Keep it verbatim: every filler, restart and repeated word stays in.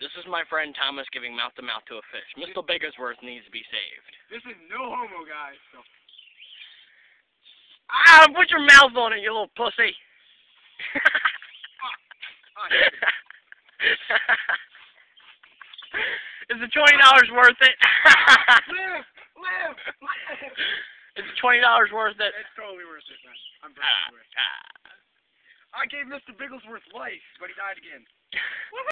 This is my friend Thomas giving mouth-to-mouth to a fish. Mister Bigglesworth needs to be saved. This is no homo, guys. So. Ah, put your mouth on it, you little pussy. Oh, Is the twenty dollars worth it? live, live, live. Is the twenty dollars worth it? It's totally worth it, man. I'm very ah, worth it. Ah. I gave Mister Bigglesworth life, but he died again.